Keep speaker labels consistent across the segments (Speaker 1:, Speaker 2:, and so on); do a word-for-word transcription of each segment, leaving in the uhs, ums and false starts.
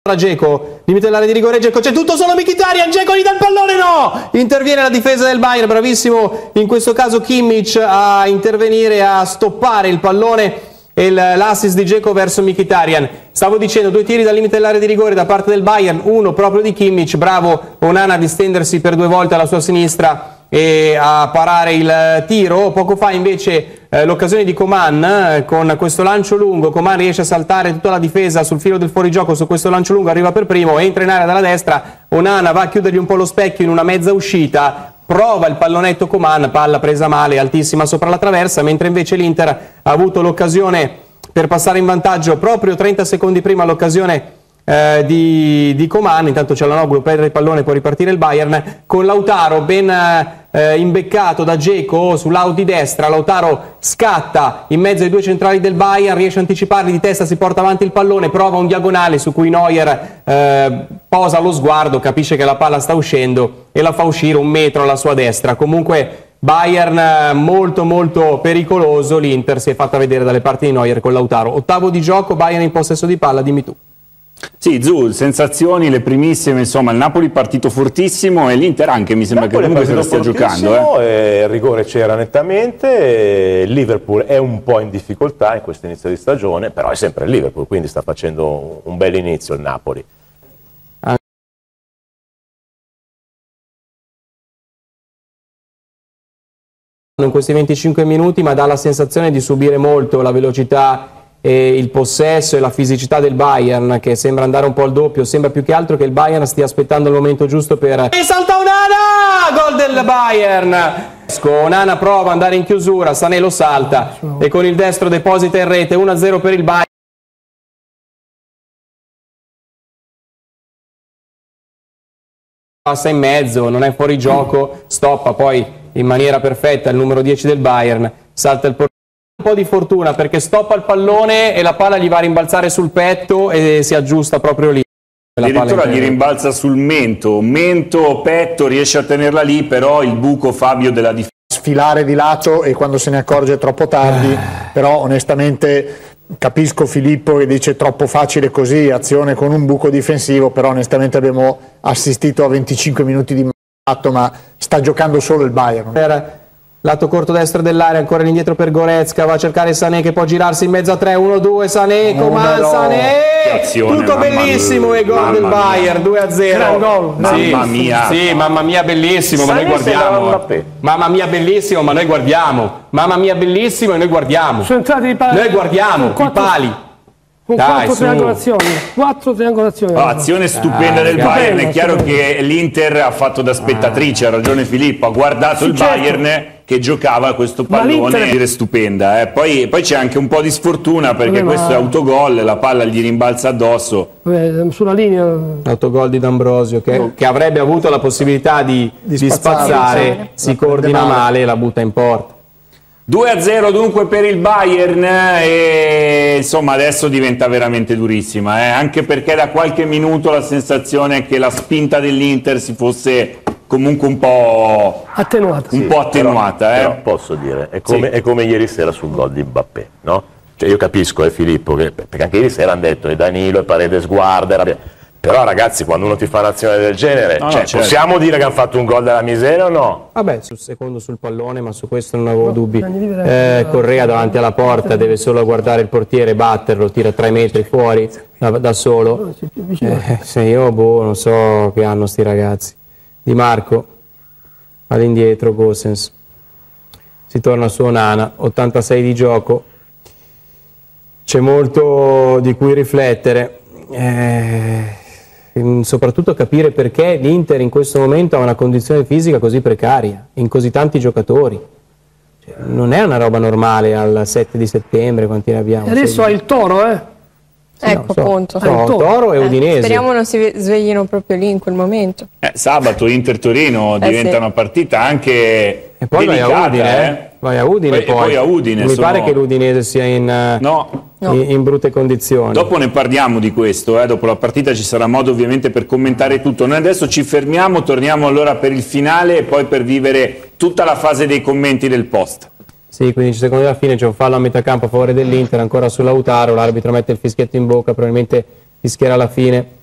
Speaker 1: Dzeko, limite dell'area di rigore, Dzeko, c'è tutto solo Mkhitaryan, Dzeko gli dà il pallone, no! Interviene la difesa del Bayern, bravissimo in questo caso Kimmich a intervenire, a stoppare il pallone e l'assist di Dzeko verso Mkhitaryan. Stavo dicendo, due tiri dal limite dell'area di rigore da parte del Bayern, uno proprio di Kimmich, bravo Onana a distendersi per due volte alla sua sinistra e a parare il tiro. Poco fa invece eh, l'occasione di Coman eh, con questo lancio lungo, Coman riesce a saltare tutta la difesa sul filo del fuorigioco su questo lancio lungo, arriva per primo, entra in area dalla destra, Onana va a chiudergli un po' lo specchio in una mezza uscita, prova il pallonetto Coman, palla presa male, altissima sopra la traversa, mentre invece l'Inter ha avuto l'occasione per passare in vantaggio proprio trenta secondi prima l'occasione Eh, di, di Coman. Intanto Çalhanoğlu perde il pallone, può ripartire il Bayern con Lautaro ben eh, imbeccato da Dzeko sull'out di destra. Lautaro scatta in mezzo ai due centrali del Bayern, riesce a anticiparli di testa, si porta avanti il pallone, prova un diagonale su cui Neuer eh, posa lo sguardo, capisce che la palla sta uscendo e la fa uscire un metro alla sua destra. Comunque Bayern molto molto pericoloso, l'Inter si è fatta vedere dalle parti di Neuer con Lautaro. Ottavo di gioco, Bayern in possesso di palla, dimmi tu.
Speaker 2: Sì, Zu, sensazioni, le primissime, insomma, il Napoli partito fortissimo e l'Inter anche mi sembra che comunque se la stia giocando.
Speaker 3: Eh. Il rigore c'era nettamente, il Liverpool è un po' in difficoltà in questo inizio di stagione, però è sempre il Liverpool, quindi sta facendo un bel inizio il Napoli.
Speaker 1: In questi venticinque minuti, ma dà la sensazione di subire molto la velocità e il possesso e la fisicità del Bayern, che sembra andare un po' al doppio. Sembra più che altro che il Bayern stia aspettando il momento giusto per... E salta Onana! Gol del Bayern! Onana prova ad andare in chiusura, Sané lo salta e con il destro deposita in rete. uno a zero per il Bayern. Passa in mezzo, non è fuori gioco, stoppa poi in maniera perfetta il numero dieci del Bayern, salta il portiere. Un po' di fortuna perché stoppa il pallone e la palla gli va a rimbalzare sul petto e si aggiusta proprio lì.
Speaker 2: Addirittura gli rimbalza sul mento, mento, petto, riesce a tenerla lì, però il buco Fabio della difesa.
Speaker 4: Sfilare di lato e quando se ne accorge è troppo tardi, però onestamente capisco Filippo che dice troppo facile così, azione con un buco difensivo, però onestamente abbiamo assistito a venticinque minuti di matto, ma sta giocando solo il Bayern.
Speaker 1: Per lato corto destro dell'area, ancora indietro per Goretzka, va a cercare Sané che può girarsi in mezzo a tre, uno due, Sané, Coman, Sané,
Speaker 2: azione,
Speaker 1: tutto bellissimo e gol del Bayern, due a zero.
Speaker 4: Gol.
Speaker 1: Sì,
Speaker 2: mamma mia,
Speaker 1: sì, mamma mia bellissimo, ma noi guardiamo. Mamma mia bellissimo, ma noi guardiamo. Mamma mia bellissimo e noi guardiamo.
Speaker 5: Sono entrati i pali.
Speaker 1: Noi guardiamo i pali.
Speaker 5: Con
Speaker 1: Dai,
Speaker 5: quattro
Speaker 1: su.
Speaker 5: triangolazioni, quattro triangolazioni.
Speaker 2: Oh, azione stupenda
Speaker 1: Dai,
Speaker 2: del Bayern,
Speaker 5: stupenda,
Speaker 2: è chiaro
Speaker 5: stupenda.
Speaker 2: che l'Inter ha fatto da spettatrice, ha ragione Filippo, ha guardato
Speaker 5: Sì,
Speaker 2: il
Speaker 5: certo.
Speaker 2: Bayern che giocava questo
Speaker 5: Ma
Speaker 2: pallone,
Speaker 5: l'Inter-
Speaker 2: è stupenda. Eh. Poi, poi c'è anche un po' di sfortuna perché
Speaker 5: Vabbè, ma-
Speaker 2: questo è autogol, la palla gli rimbalza addosso.
Speaker 5: Vabbè, sulla linea.
Speaker 1: Autogol di D'Ambrosio che,
Speaker 5: No.
Speaker 1: che avrebbe avuto la possibilità di, di,
Speaker 4: Di
Speaker 1: spazzare,
Speaker 4: spazzare.
Speaker 1: si
Speaker 4: La
Speaker 1: coordina
Speaker 4: prende male.
Speaker 1: male e la butta in porta.
Speaker 2: due a zero dunque per il Bayern e insomma adesso diventa veramente durissima, eh? Anche perché da qualche minuto la sensazione è che la spinta dell'Inter si fosse comunque un po',
Speaker 5: Attenuata.
Speaker 2: un
Speaker 3: Sì,
Speaker 2: po' attenuata.
Speaker 3: Però,
Speaker 2: eh?
Speaker 3: però posso dire, è come,
Speaker 2: Sì.
Speaker 3: è come ieri sera sul gol di Mbappé, no? Cioè io capisco, eh, Filippo, che, perché anche ieri sera hanno detto e Danilo e Paredes guarda, era- però ragazzi quando uno ti fa un'azione del genere,
Speaker 2: No, no,
Speaker 3: cioè,
Speaker 2: certo.
Speaker 3: possiamo dire che hanno fatto un gol della miseria o no?
Speaker 1: Vabbè, sul secondo sul pallone, ma su questo non avevo
Speaker 5: No,
Speaker 1: dubbi.
Speaker 5: bisogna dire-
Speaker 1: Eh, Correa davanti alla porta, deve solo guardare il portiere, batterlo, tira tre metri fuori da, da solo. Eh, se io, boh, non so che hanno sti ragazzi. Di Marco, all'indietro, Gosens. Si torna su Onana, ottantasei di gioco. C'è molto di cui riflettere. Eh, soprattutto capire perché l'Inter in questo momento ha una condizione fisica così precaria, in così tanti giocatori. Cioè, non è una roba normale al sette di settembre, quanti ne abbiamo?
Speaker 5: E adesso
Speaker 1: Sei-
Speaker 5: hai il Toro, eh?
Speaker 6: Ecco,
Speaker 1: no, so,
Speaker 6: appunto.
Speaker 1: so,
Speaker 5: Ah, il Toro.
Speaker 1: Toro e
Speaker 6: Eh,
Speaker 1: Udinese.
Speaker 6: Speriamo non si sveglino proprio lì in quel momento.
Speaker 2: Eh, sabato Inter-Torino
Speaker 6: Eh,
Speaker 2: diventa
Speaker 6: sì.
Speaker 2: una partita anche
Speaker 1: E poi vai a
Speaker 2: delicata,
Speaker 1: Udine,
Speaker 2: eh?
Speaker 1: eh? Vai a Udine
Speaker 2: Poi- e poi a Udine,
Speaker 1: Mi
Speaker 2: sono-
Speaker 1: pare che l'Udinese sia in, eh,
Speaker 2: No.
Speaker 6: No.
Speaker 1: in, in brutte condizioni.
Speaker 2: Dopo ne parliamo di questo, eh? Dopo la partita ci sarà modo ovviamente per commentare tutto. Noi adesso ci fermiamo, torniamo allora per il finale e poi per vivere tutta la fase dei commenti del post.
Speaker 1: Sì, quindici secondi alla fine c'è un fallo a metà campo a favore dell'Inter, ancora su Lautaro, l'arbitro mette il fischietto in bocca, probabilmente fischierà alla fine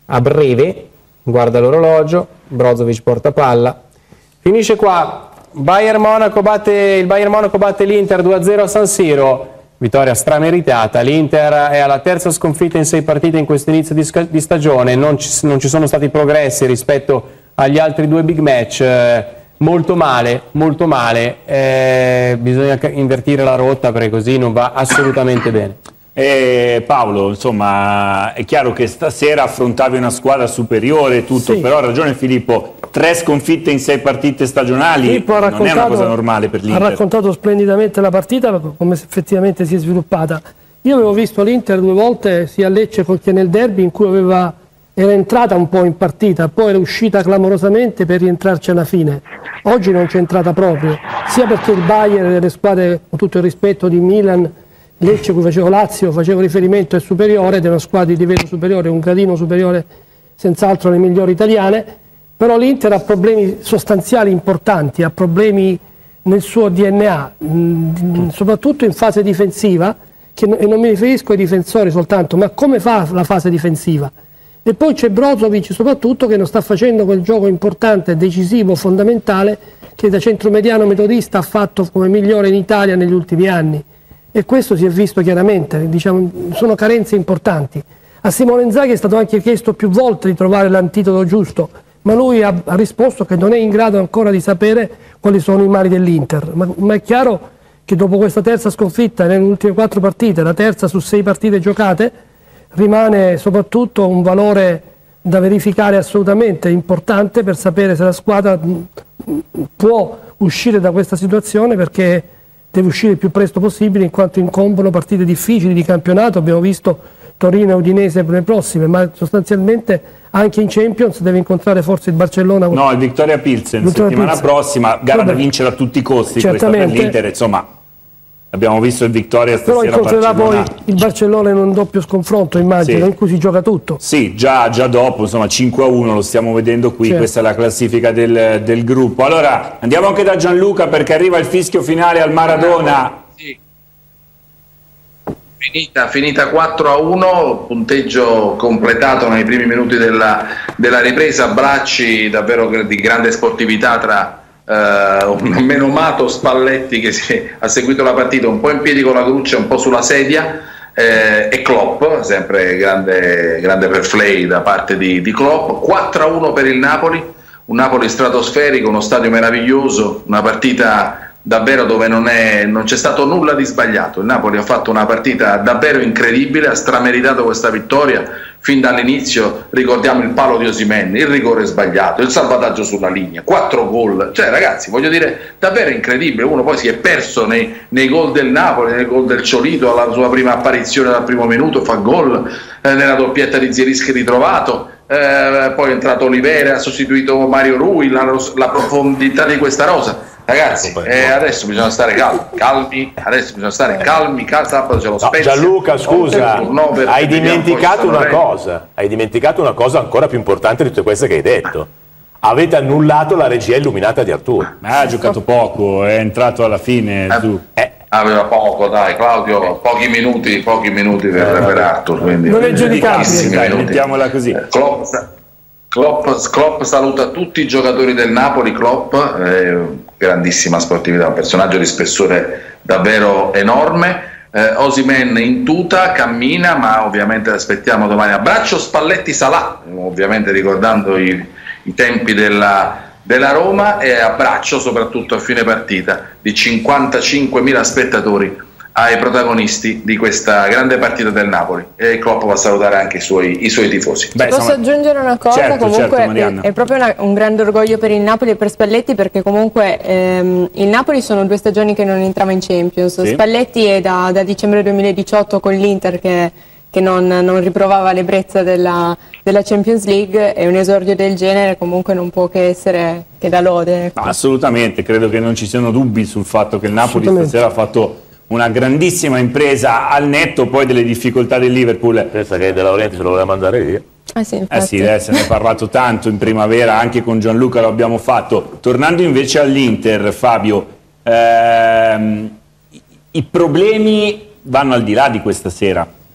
Speaker 1: a breve, guarda l'orologio, Brozovic porta palla, finisce qua, Bayern Monaco batte, il Bayern Monaco batte l'Inter due a zero a San Siro, vittoria strameritata. L'Inter è alla terza sconfitta in sei partite in questo inizio di, di stagione, non ci, non ci sono stati progressi rispetto agli altri due big match, eh, molto male, molto male, eh, bisogna invertire la rotta perché così non va assolutamente bene.
Speaker 2: E Paolo, insomma, è chiaro che stasera affrontavi una squadra superiore e tutto,
Speaker 5: Sì.
Speaker 2: però ha ragione Filippo, tre sconfitte in sei partite stagionali
Speaker 5: Filippo ha
Speaker 2: non è una cosa normale per
Speaker 5: ha
Speaker 2: l'Inter.
Speaker 5: raccontato splendidamente la partita, come effettivamente si è sviluppata. Io avevo visto l'Inter due volte, sia a Lecce che nel derby, in cui aveva, era entrata un po' in partita, poi era uscita clamorosamente per rientrarci alla fine. Oggi non c'è entrata proprio, sia perché il Bayern e le squadre, con tutto il rispetto di Milan, Lecce, cui facevo Lazio, facevo riferimento, è superiore, ed è una squadra di livello superiore, un gradino superiore senz'altro alle migliori italiane, però l'Inter ha problemi sostanziali importanti, ha problemi nel suo D N A, mh, soprattutto in fase difensiva, che, e non mi riferisco ai difensori soltanto, ma come fa la fase difensiva. E poi c'è Brozovic soprattutto che non sta facendo quel gioco importante, decisivo, fondamentale, che da centromediano metodista ha fatto come migliore in Italia negli ultimi anni. E questo si è visto chiaramente, diciamo, sono carenze importanti. A Simone Inzaghi è stato anche chiesto più volte di trovare l'antidoto giusto, ma lui ha, ha risposto che non è in grado ancora di sapere quali sono i mali dell'Inter. Ma, ma è chiaro che dopo questa terza sconfitta nelle ultime quattro partite, la terza su sei partite giocate, rimane soprattutto un valore da verificare assolutamente importante per sapere se la squadra può uscire da questa situazione, perché deve uscire il più presto possibile in quanto incombono partite difficili di campionato. Abbiamo visto Torino e Udinese per le prossime, ma sostanzialmente anche in Champions deve incontrare forse il Barcellona.
Speaker 2: No, il Victoria Pilsen,
Speaker 5: Victoria
Speaker 2: settimana
Speaker 5: Pilsen.
Speaker 2: prossima, gara
Speaker 5: Vabbè.
Speaker 2: da vincere a tutti i costi,
Speaker 5: Certamente.
Speaker 2: questa per l'Inter, insomma, abbiamo visto il Victoria
Speaker 5: Però
Speaker 2: stasera a
Speaker 5: incontrerà
Speaker 2: Barcellona.
Speaker 5: poi il Barcellona in un doppio sconfronto, immagino,
Speaker 2: Sì.
Speaker 5: in cui si gioca tutto.
Speaker 2: Sì, già, già dopo, insomma, cinque a uno, lo stiamo vedendo qui,
Speaker 5: Certo.
Speaker 2: questa è la classifica del, del gruppo. Allora, andiamo anche da Gianluca perché arriva il fischio finale al Maradona.
Speaker 7: Sì. Finita, finita quattro a uno, punteggio completato nei primi minuti della, della ripresa, abbracci davvero di grande sportività tra eh, un menomato Spalletti che si, ha seguito la partita un po' in piedi con la gruccia, un po' sulla sedia, eh, e Klopp, sempre grande, grande fair play da parte di, di Klopp. Quattro a uno per il Napoli, un Napoli stratosferico, uno stadio meraviglioso, una partita davvero dove non, è, non c'è stato nulla di sbagliato. Il Napoli ha fatto una partita davvero incredibile, ha strameritato questa vittoria fin dall'inizio. Ricordiamo il palo di Osimhen, il rigore sbagliato, il salvataggio sulla linea, quattro gol, cioè ragazzi, voglio dire, davvero incredibile. Uno poi si è perso nei, nei gol del Napoli, nel gol del Ciolito alla sua prima apparizione dal primo minuto, fa gol, eh, nella doppietta di Zielinski ritrovato. Eh, poi è entrato Olivera, ha sostituito Mario Rui, la, la profondità di questa rosa. Ragazzi, eh, adesso bisogna stare calmi, calmi, adesso bisogna stare calmi, calmi, sabato c'è lo
Speaker 3: No,
Speaker 7: Spezia.
Speaker 3: Gianluca, scusa,
Speaker 7: turnover,
Speaker 3: hai
Speaker 7: vediamo
Speaker 3: dimenticato
Speaker 7: poi
Speaker 3: una
Speaker 7: Sanremo.
Speaker 3: cosa, hai dimenticato una cosa ancora più importante di tutte queste che hai detto. Avete annullato la regia illuminata di Arturo.
Speaker 2: Ma ha giocato poco, è entrato alla fine.
Speaker 7: Eh,
Speaker 2: Zu.
Speaker 3: Eh,
Speaker 7: Aveva poco, dai, Claudio, pochi minuti, pochi minuti per, per Arthur, quindi
Speaker 5: Non è giudicabile.
Speaker 7: pochissimi
Speaker 2: Dai,
Speaker 7: minuti.
Speaker 2: mettiamola così.
Speaker 7: Eh, Klopp, Klopp, Klopp saluta tutti i giocatori del Napoli. Klopp, eh, grandissima sportività, un personaggio di spessore davvero enorme. eh, Osimhen in tuta, cammina, ma ovviamente aspettiamo domani. Abbraccio Spalletti Salà, ovviamente ricordando i, i tempi della, della Roma, e abbraccio soprattutto a fine partita di cinquantacinquemila spettatori ai protagonisti di questa grande partita del Napoli, e Klopp va a salutare anche i suoi, i suoi tifosi.
Speaker 2: Beh,
Speaker 6: Posso
Speaker 2: insomma,
Speaker 6: aggiungere una cosa?
Speaker 2: certo,
Speaker 6: Comunque
Speaker 2: certo, Marianna.
Speaker 6: è, è proprio una- un grande orgoglio per il Napoli e per Spalletti, perché comunque ehm, il Napoli sono due stagioni che non entrava in Champions.
Speaker 2: Sì.
Speaker 6: Spalletti è da, da dicembre duemiladiciotto con l'Inter che, che non, non riprovava l'ebbrezza della, della Champions League, e un esordio del genere comunque non può che essere che da lode. ecco.
Speaker 2: No, assolutamente, credo che non ci siano dubbi sul fatto che il Napoli
Speaker 5: Assolutamente.
Speaker 2: stasera ha fatto una grandissima impresa, al netto poi delle difficoltà del Liverpool.
Speaker 3: pensa che De Laurenti se lo voleva mandare via.
Speaker 6: Ah, sì,
Speaker 2: Eh
Speaker 6: infatti.
Speaker 2: sì, eh, se ne è parlato tanto in primavera, anche con Gianluca lo abbiamo fatto. Tornando invece all'Inter, Fabio, ehm, i, i problemi vanno al di là di questa sera.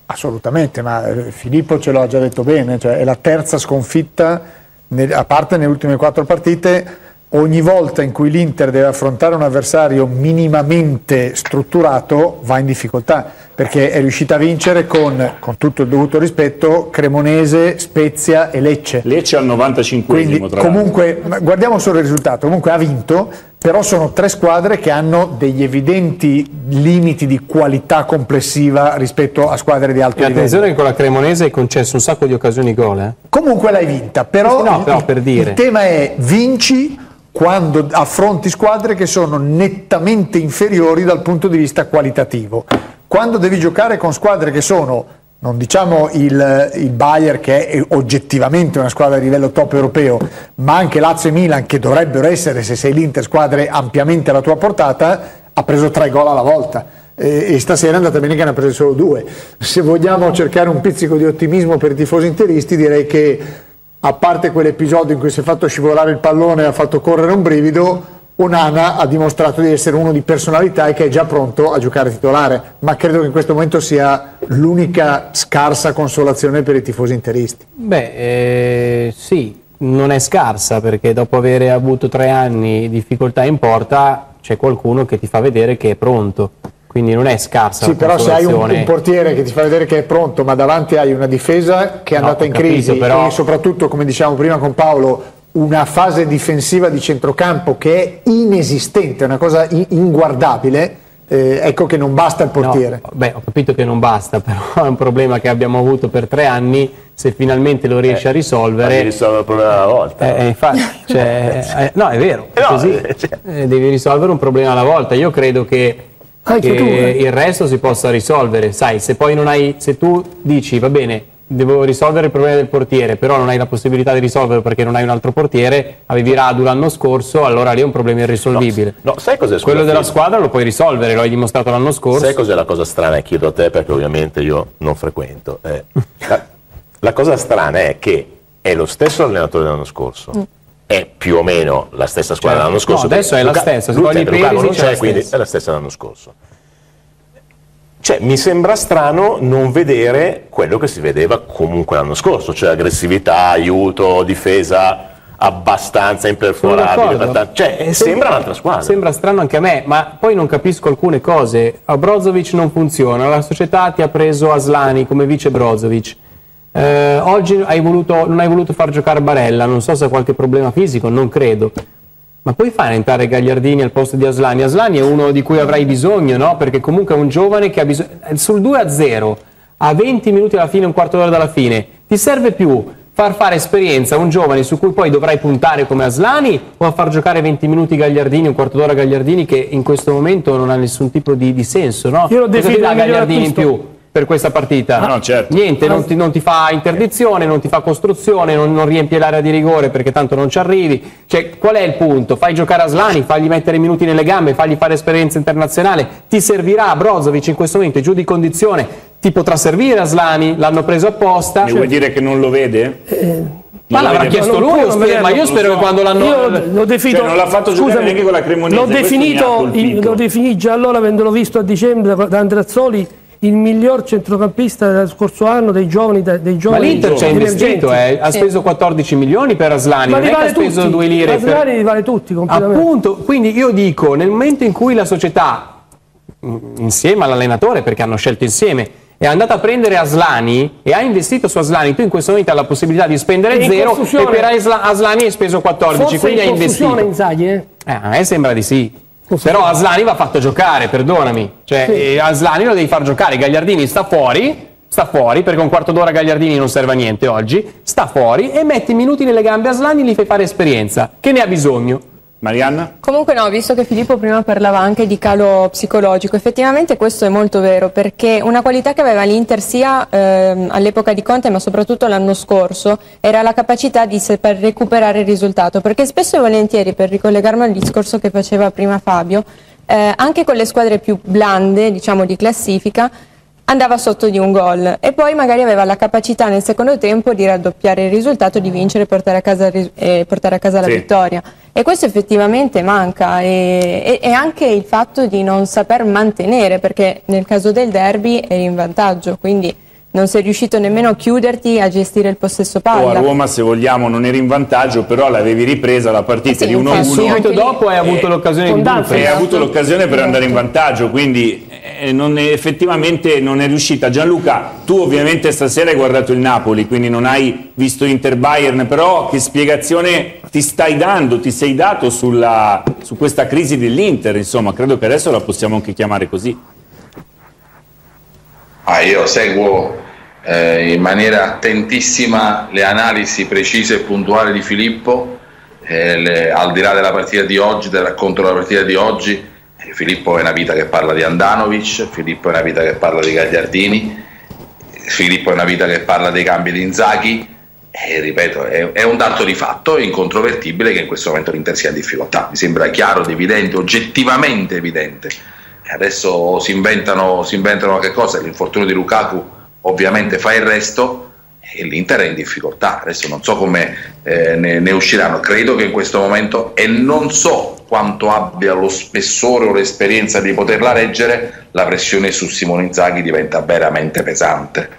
Speaker 4: Assolutamente, ma Filippo ce l'ha già detto bene, cioè è la terza sconfitta, a parte nelle ultime quattro partite. Ogni volta in cui l'Inter deve affrontare un avversario minimamente strutturato va in difficoltà, perché è riuscita a vincere con, con tutto il dovuto rispetto, Cremonese, Spezia e Lecce.
Speaker 2: Lecce al novantacinquesimo,
Speaker 4: Quindi comunque, guardiamo solo il risultato, comunque ha vinto, però sono tre squadre che hanno degli evidenti limiti di qualità complessiva rispetto a squadre di alto
Speaker 1: e
Speaker 4: livello.
Speaker 1: Attenzione che con la Cremonese hai concesso un sacco di occasioni gol. Eh?
Speaker 4: Comunque l'hai vinta, però,
Speaker 1: no, però
Speaker 4: il,
Speaker 1: per dire.
Speaker 4: il tema è vinci quando affronti squadre che sono nettamente inferiori dal punto di vista qualitativo. Quando devi giocare con squadre che sono, non diciamo il, il Bayern, che è oggettivamente una squadra di livello top europeo, ma anche Lazio e Milan, che dovrebbero essere, se sei l'Inter, squadre ampiamente alla tua portata, ha preso tre gol alla volta. E, e stasera è andata bene che ne ha preso solo due. Se vogliamo cercare un pizzico di ottimismo per i tifosi interisti, direi che, a parte quell'episodio in cui si è fatto scivolare il pallone e ha fatto correre un brivido, Onana ha dimostrato di essere uno di personalità e che è già pronto a giocare titolare, ma credo che in questo momento sia l'unica scarsa consolazione per i tifosi interisti.
Speaker 1: Beh, eh, sì, non è scarsa, perché dopo aver avuto tre anni di difficoltà in porta c'è qualcuno che ti fa vedere che è pronto. Quindi non è scarsa.
Speaker 4: Sì, però se hai un, un portiere che ti fa vedere che è pronto, ma davanti hai una difesa che è andata no, in crisi, capito, però... e soprattutto, come diciamo prima con Paolo, una fase difensiva di centrocampo che è inesistente, una cosa inguardabile, eh, ecco che non basta il portiere.
Speaker 1: No, beh, ho capito che non basta, però è un problema che abbiamo avuto per tre anni, se finalmente lo riesci eh, a risolvere...
Speaker 3: Devi risolvere il problema alla volta.
Speaker 1: Eh, infatti, cioè, eh, no, è vero, è così, eh, devi risolvere un problema alla volta. Io credo che... che tu, eh. il resto si possa risolvere, sai, se poi non hai, se tu dici va bene, devo risolvere il problema del portiere, però non hai la possibilità di risolverlo perché non hai un altro portiere, avevi Radu l'anno scorso, allora lì è un problema irrisolvibile.
Speaker 3: No, no, sai cos'è?
Speaker 1: Quello della squadra lo puoi risolvere, lo hai dimostrato l'anno scorso.
Speaker 3: Sai cos'è la cosa strana? E chiedo a te perché ovviamente io non frequento. Eh, la, la cosa strana è che è lo stesso allenatore dell'anno scorso. Mm. È più o meno la stessa squadra
Speaker 1: certo.
Speaker 3: dell'anno scorso.
Speaker 1: No, adesso è
Speaker 3: Luca,
Speaker 1: la stessa, se
Speaker 3: Luca,
Speaker 1: Luca
Speaker 3: Luca non c'è, quindi è la stessa dell'anno scorso. Cioè, mi sembra strano non vedere quello che si vedeva comunque l'anno scorso, cioè aggressivà, aiuto, difesa abbastanza imperforabile. Cioè, eh, sembra un'altra squadra.
Speaker 1: Sembra strano anche a me, ma poi non capisco alcune cose. A Brozovic non funziona, la società ti ha preso Aslani come vice Brozovic. Eh, oggi hai voluto, non hai voluto far giocare Barella, non so se ha qualche problema fisico, non credo. Ma puoi fare entrare Gagliardini al posto di Aslani? Aslani è uno di cui avrai bisogno, no? Perché comunque è un giovane che ha bisogno... Sul due a zero, a venti minuti alla fine, un quarto d'ora dalla fine, ti serve più far fare esperienza a un giovane su cui poi dovrai puntare come Aslani o a far giocare venti minuti Gagliardini, un quarto d'ora Gagliardini, che in questo momento non ha nessun tipo di, di senso, no?
Speaker 5: Io lo
Speaker 1: Cosa ti dà Gagliardini in più per questa partita?
Speaker 2: Ah, no, certo.
Speaker 1: Niente, non ti, non ti fa interdizione, non ti fa costruzione, non, non riempie l'area di rigore perché tanto non ci arrivi. Cioè, qual è il punto? Fai giocare Aslani, fagli mettere i minuti nelle gambe, fagli fare esperienza internazionale, ti servirà Brozovic in questo momento, è giù di condizione, ti potrà servire Aslani, l'hanno preso apposta.
Speaker 2: Mi vuoi dire che non lo vede?
Speaker 5: Eh,
Speaker 1: ma l'avrà chiesto lui, io spero, ma io spero so. che quando l'hanno...
Speaker 5: Io l'ho definito,
Speaker 2: cioè, non l'ha fatto giocare
Speaker 5: scusami,
Speaker 2: neanche con la Cremonese.
Speaker 5: L'ho definito, l'ho definito già allora, avendolo visto a dicembre da Andreazzoli, il miglior centrocampista del scorso anno dei giovani, dei giovani.
Speaker 1: Ma l'Inter ci ha investito, eh, ha speso quattordici milioni per Aslani,
Speaker 5: ma
Speaker 1: non è
Speaker 5: vale
Speaker 1: che ha speso
Speaker 5: tutti.
Speaker 1: due lire.
Speaker 5: Aslani
Speaker 1: per...
Speaker 5: li vale tutti completamente.
Speaker 1: Appunto, quindi io dico, nel momento in cui la società, insieme all'allenatore, perché hanno scelto insieme, è andata a prendere Aslani e ha investito su Aslani, tu in questo momento hai la possibilità di spendere zero e per Aslani hai speso quattordici,
Speaker 5: forse
Speaker 1: quindi hai investito.
Speaker 5: Inzaghi, eh?
Speaker 1: Eh, a me sembra di sì. Però Aslani va fatto giocare, perdonami. Cioè, sì. Aslani lo devi far giocare. Gagliardini sta fuori, sta fuori, perché un quarto d'ora Gagliardini non serve a niente oggi. Sta fuori e metti minuti nelle gambe a Aslani e gli fai fare esperienza, che ne ha bisogno.
Speaker 2: Marianna?
Speaker 6: Comunque no, visto che Filippo prima parlava anche di calo psicologico, effettivamente questo è molto vero, perché una qualità che aveva l'Inter sia ehm, all'epoca di Conte, ma soprattutto l'anno scorso, era la capacità di saper recuperare il risultato, perché spesso e volentieri, per ricollegarmi al discorso che faceva prima Fabio, eh, anche con le squadre più blande, diciamo di classifica, andava sotto di un gol e poi magari aveva la capacità nel secondo tempo di raddoppiare il risultato, di vincere e portare a casa, eh, portare a casa la
Speaker 2: sì.
Speaker 6: vittoria, e questo effettivamente manca, e, e, e anche il fatto di non saper mantenere, perché nel caso del derby eri in vantaggio, quindi non sei riuscito nemmeno a chiuderti a gestire il possesso palla.
Speaker 2: O a Roma, se vogliamo, non eri in vantaggio, però l'avevi ripresa la partita
Speaker 6: Eh sì,
Speaker 2: di uno a uno.
Speaker 1: Subito dopo hai avuto l'occasione di
Speaker 5: Danfries.
Speaker 2: E
Speaker 1: Dumfries.
Speaker 2: ha avuto l'occasione per andare in vantaggio, quindi eh, non è, effettivamente non è riuscita. Gianluca, tu ovviamente stasera hai guardato il Napoli, quindi non hai visto Inter-Bayern, però che spiegazione ti stai dando, ti sei dato sulla, su questa crisi dell'Inter? Insomma, credo che adesso la possiamo anche chiamare così.
Speaker 7: Ah, io seguo eh, in maniera attentissima le analisi precise e puntuali di Filippo, eh, le, al di là della partita di oggi, del racconto della partita di oggi. eh, Filippo è una vita che parla di Andanovic, Filippo è una vita che parla di Gagliardini, Filippo è una vita che parla dei cambi di Inzaghi, e ripeto, è, è un dato di fatto incontrovertibile che in questo momento l'Inter sia in difficoltà. Mi sembra chiaro, evidente, oggettivamente evidente. Adesso si inventano, si inventano che cosa? L'infortunio di Lukaku ovviamente fa il resto e l'Inter è in difficoltà. Adesso non so come eh, ne, ne usciranno. Credo che in questo momento, e non so quanto abbia lo spessore o l'esperienza di poterla reggere, la pressione su Simone Inzaghi diventa veramente pesante.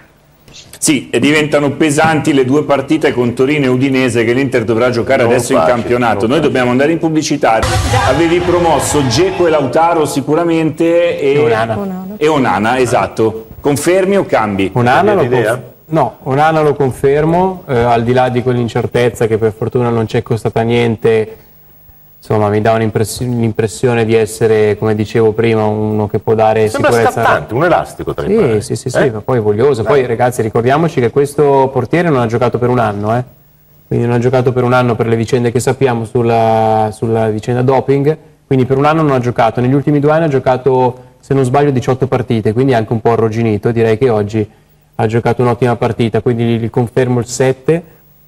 Speaker 2: Sì, e diventano pesanti le due partite con Torino e Udinese che l'Inter dovrà giocare
Speaker 3: Non
Speaker 2: adesso
Speaker 3: facile,
Speaker 2: in campionato.
Speaker 3: non
Speaker 2: Noi
Speaker 3: facile.
Speaker 2: dobbiamo andare in pubblicità. Avevi promosso Dzeko e Lautaro sicuramente e,
Speaker 1: E Onana.
Speaker 2: e Onana, esatto. Confermi o cambi?
Speaker 1: Onana lo,
Speaker 3: Cambiate idea?
Speaker 1: conf- no, Onana lo confermo, eh, al di là di quell'incertezza che per fortuna non c'è costata niente. Insomma, mi dà un'impress- un'impressione di essere, come dicevo prima, uno che può dare
Speaker 3: Sembra
Speaker 1: sicurezza.
Speaker 3: scattante, un elastico tra i
Speaker 1: Sì,
Speaker 3: pali.
Speaker 1: sì, sì, sì,
Speaker 3: Eh?
Speaker 1: ma poi voglioso. Poi ragazzi, ricordiamoci che questo portiere non ha giocato per un anno, eh? Quindi non ha giocato per un anno per le vicende che sappiamo sulla, sulla vicenda doping, quindi per un anno non ha giocato. Negli ultimi due anni ha giocato, se non sbaglio, diciotto partite, quindi anche un po' arrugginito. Direi che oggi ha giocato un'ottima partita, quindi gli confermo il sette.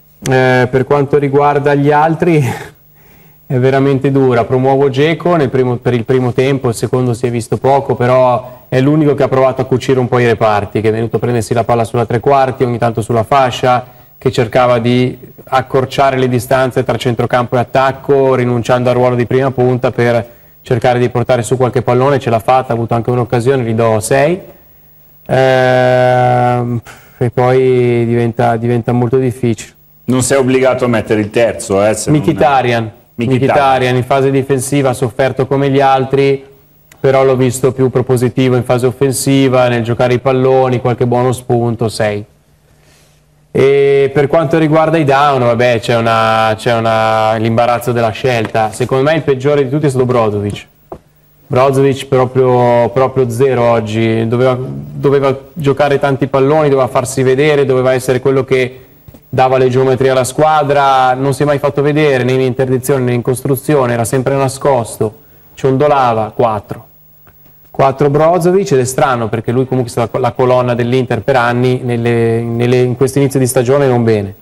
Speaker 1: Eh, per quanto riguarda gli altri... È veramente dura, promuovo Dzeko nel primo, per il primo tempo, il secondo si è visto poco, però è l'unico che ha provato a cucire un po' i reparti, che è venuto a prendersi la palla sulla tre quarti, ogni tanto sulla fascia, che cercava di accorciare le distanze tra centrocampo e attacco, rinunciando al ruolo di prima punta per cercare di portare su qualche pallone, ce l'ha fatta, ha avuto anche un'occasione, gli do sei. Ehm, e poi diventa, diventa molto difficile.
Speaker 2: Non sei obbligato a mettere il terzo, eh? se non-
Speaker 1: Mkhitaryan.
Speaker 2: Mkhitaryan.
Speaker 1: Mkhitaryan in fase difensiva ha sofferto come gli altri, però l'ho visto più propositivo in fase offensiva, nel giocare i palloni, qualche buono spunto, sei. E per quanto riguarda i down, vabbè, c'è una, c'è una, l'imbarazzo della scelta. Secondo me il peggiore di tutti è stato Brozovic. Brozovic proprio, proprio zero oggi, doveva, doveva giocare tanti palloni, doveva farsi vedere, doveva essere quello che dava le geometrie alla squadra, non si è mai fatto vedere né in interdizione né in costruzione, era sempre nascosto, ciondolava, quattro. quattro Brozovic, ed è strano perché lui comunque è stata la colonna dell'Inter per anni, nelle, nelle, in questo inizio di stagione non bene.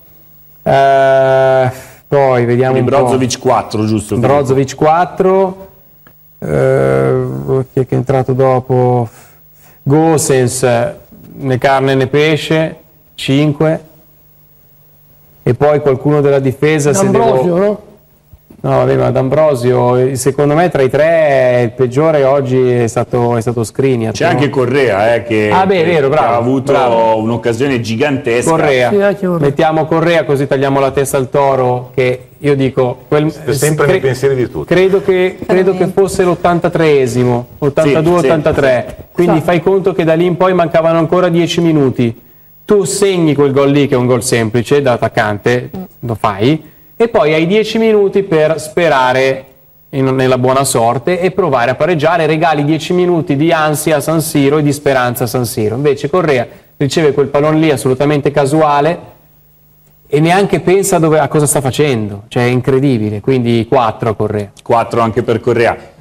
Speaker 1: Eh, poi vediamo
Speaker 2: Quindi
Speaker 1: un po'.
Speaker 2: Brozovic quattro, giusto?
Speaker 1: Brozovic quattro, eh, chi è che è entrato dopo? Gosens, né carne né pesce, cinque. E poi qualcuno della difesa, se
Speaker 5: D'Ambrosio,
Speaker 1: devo...
Speaker 5: no?
Speaker 1: No, vabbè, ma D'Ambrosio, secondo me tra i tre il peggiore oggi è stato, è stato Skriniar.
Speaker 2: C'è anche Correa, eh, che,
Speaker 1: Ah, beh, è vero,
Speaker 2: che
Speaker 1: bravo,
Speaker 2: ha avuto
Speaker 1: bravo.
Speaker 2: un'occasione gigantesca.
Speaker 1: Correa.
Speaker 5: Sì, anche Correa.
Speaker 1: Mettiamo Correa così tagliamo la testa al toro, che io dico... Quel,
Speaker 3: sempre nei pensieri di tutti.
Speaker 1: Credo che, credo che fosse l'ottantatreesimo, ottantadue ottantatre, quindi fai conto che da lì in poi mancavano ancora dieci minuti. Tu segni quel gol lì, che è un gol semplice da attaccante, lo fai, e poi hai dieci minuti per sperare in- nella buona sorte e provare a pareggiare, regali dieci minuti di ansia a San Siro e di speranza a San Siro. Invece Correa riceve quel pallone lì assolutamente casuale e neanche pensa dove, a cosa sta facendo, cioè è incredibile, quindi quattro a Correa.
Speaker 2: quattro anche per Correa.